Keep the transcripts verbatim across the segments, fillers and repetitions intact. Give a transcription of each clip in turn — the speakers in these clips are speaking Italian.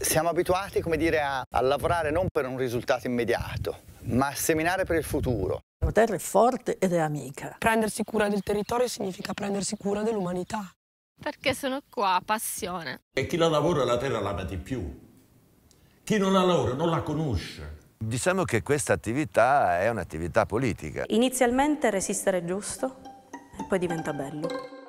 Siamo abituati, come dire, a, a lavorare non per un risultato immediato, ma a seminare per il futuro. La terra è forte ed è amica. Prendersi cura del territorio significa prendersi cura dell'umanità. Perché sono qua, passione. E chi la lavora la terra l'ama di più. Chi non la lavora non la conosce. Diciamo che questa attività è un'attività politica. Inizialmente resistere è giusto e poi diventa bello.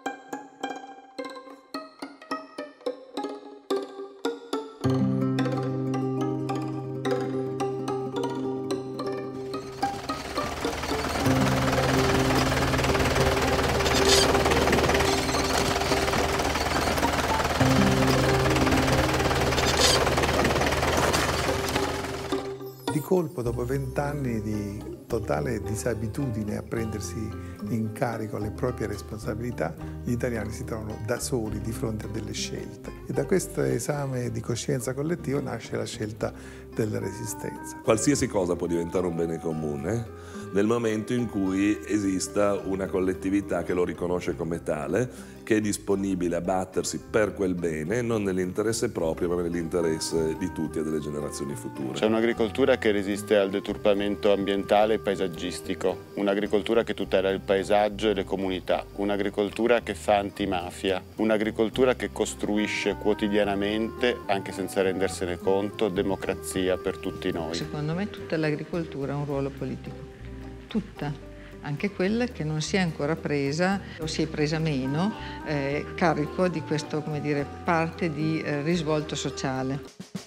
Di colpo, dopo vent'anni di totale disabitudine a prendersi in carico le proprie responsabilità, gli italiani si trovano da soli di fronte a delle scelte. E da questo esame di coscienza collettivo nasce la scelta della resistenza. Qualsiasi cosa può diventare un bene comune nel momento in cui esista una collettività che lo riconosce come tale, che è disponibile a battersi per quel bene, non nell'interesse proprio, ma nell'interesse di tutti e delle generazioni future. C'è un'agricoltura che resiste al deturpamento ambientale e paesaggistico, un'agricoltura che tutela il paesaggio e le comunità, un'agricoltura che fa antimafia, un'agricoltura che costruisce quotidianamente, anche senza rendersene conto, democrazia per tutti noi. Secondo me tutta l'agricoltura ha un ruolo politico, tutta. Anche quella che non si è ancora presa o si è presa meno eh, carico di questo, come dire, parte di eh, risvolto sociale.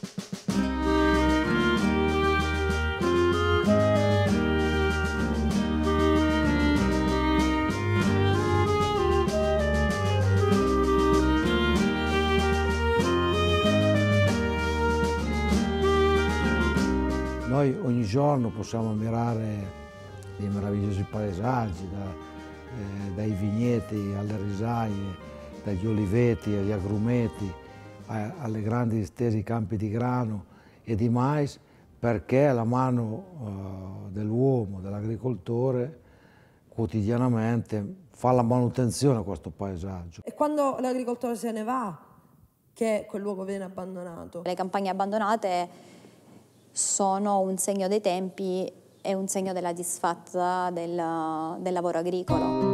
Noi ogni giorno possiamo ammirare dei meravigliosi paesaggi, da, eh, dai vigneti alle risaie, dagli oliveti agli agrumeti, a, alle grandi estesi campi di grano e di mais, perché la mano eh, dell'uomo, dell'agricoltore, quotidianamente fa la manutenzione a questo paesaggio. E quando l'agricoltore se ne va, che quel luogo viene abbandonato? Le campagne abbandonate sono un segno dei tempi è un segno della disfatta del, del lavoro agricolo.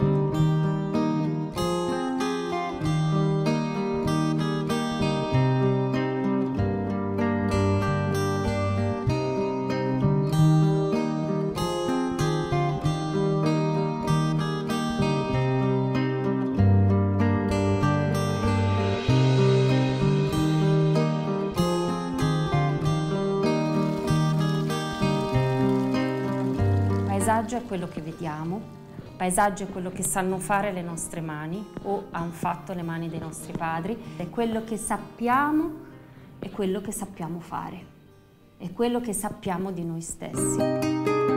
Paesaggio è quello che vediamo, paesaggio è quello che sanno fare le nostre mani o hanno fatto le mani dei nostri padri, è quello che sappiamo e quello che sappiamo fare, è quello che sappiamo di noi stessi.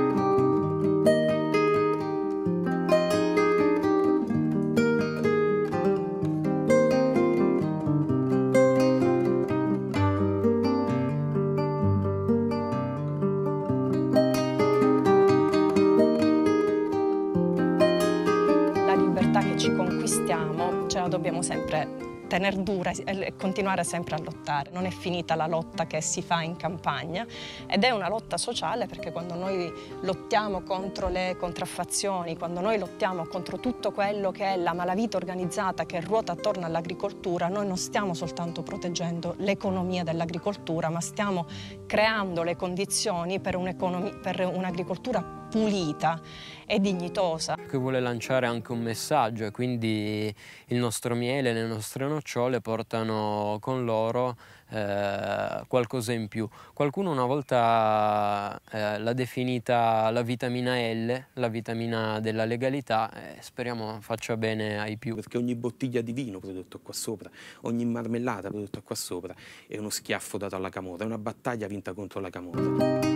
Che ci conquistiamo, ce la dobbiamo sempre tenere dura e continuare sempre a lottare. Non è finita la lotta che si fa in campagna ed è una lotta sociale, perché quando noi lottiamo contro le contraffazioni, quando noi lottiamo contro tutto quello che è la malavita organizzata che ruota attorno all'agricoltura, noi non stiamo soltanto proteggendo l'economia dell'agricoltura, ma stiamo creando le condizioni per un'agricoltura pulita e dignitosa. Che vuole lanciare anche un messaggio, e quindi il nostro miele, le nostre nocciole portano con loro eh, qualcosa in più. Qualcuno una volta eh, l'ha definita la vitamina L, la vitamina della legalità, e speriamo faccia bene ai più. Perché ogni bottiglia di vino prodotto qua sopra, ogni marmellata prodotta qua sopra è uno schiaffo dato alla camorra, è una battaglia vinta contro la camorra.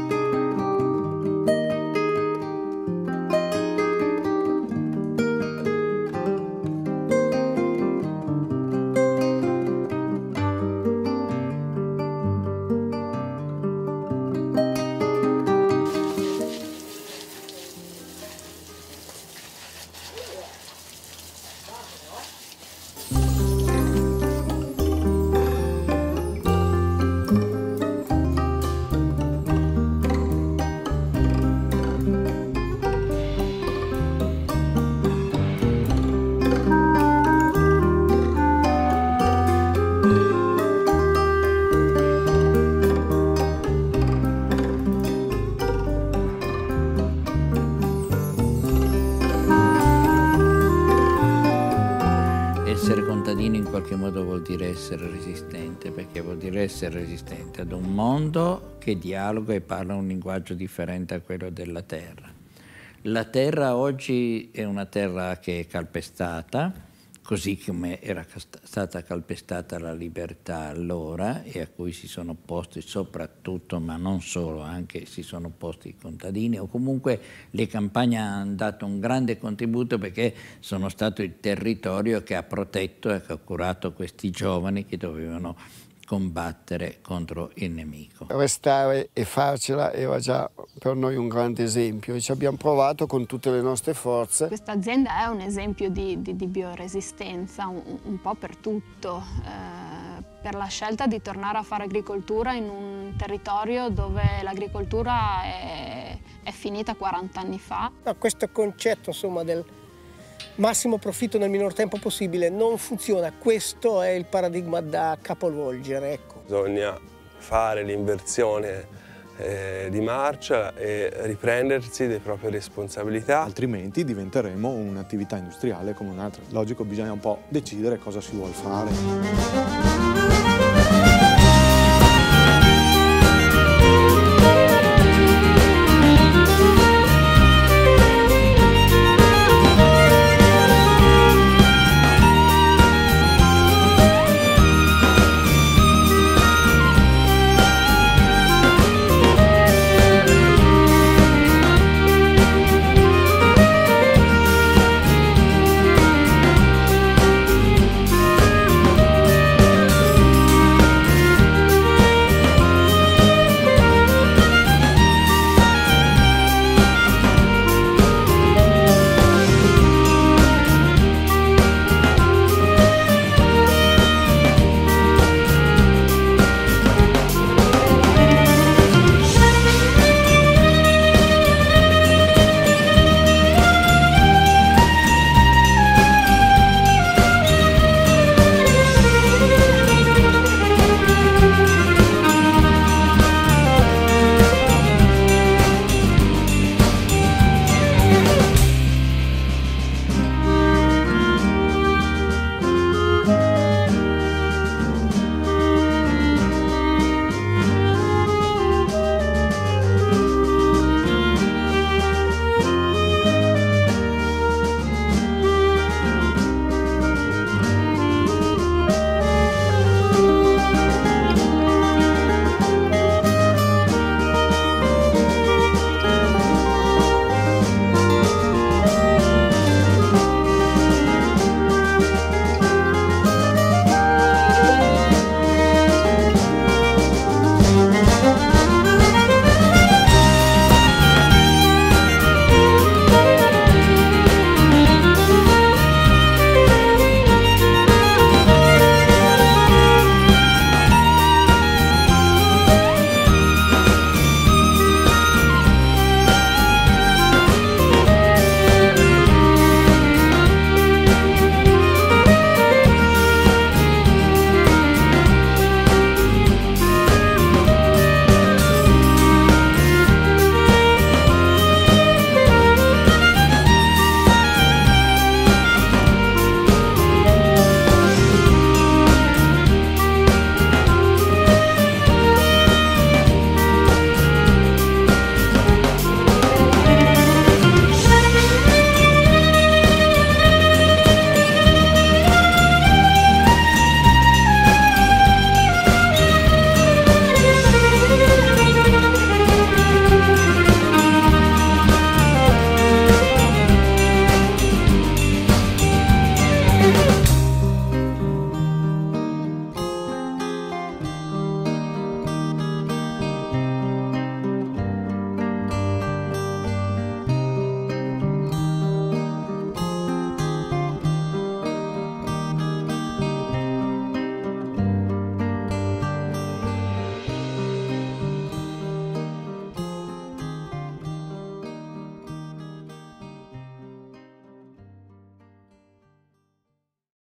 Essere contadino in qualche modo vuol dire essere resistente, perché vuol dire essere resistente ad un mondo che dialoga e parla un linguaggio differente a quello della terra. La terra oggi è una terra che è calpestata, così come era stata calpestata la libertà allora, e a cui si sono opposti soprattutto, ma non solo, anche si sono opposti i contadini, o comunque le campagne hanno dato un grande contributo perché sono stato il territorio che ha protetto e che ha curato questi giovani che dovevano combattere contro il nemico. Restare e farcela era già per noi un grande esempio e ci abbiamo provato con tutte le nostre forze. Questa azienda è un esempio di, di, di bioresistenza, un, un po' per tutto, eh, per la scelta di tornare a fare agricoltura in un territorio dove l'agricoltura è, è finita quaranta anni fa. No, questo concetto insomma del massimo profitto nel minor tempo possibile non funziona, questo è il paradigma da capovolgere. Ecco. Bisogna fare l'inversione eh, di marcia e riprendersi le proprie responsabilità. Altrimenti diventeremo un'attività industriale come un'altra. Logico, bisogna un po' decidere cosa si vuol fare.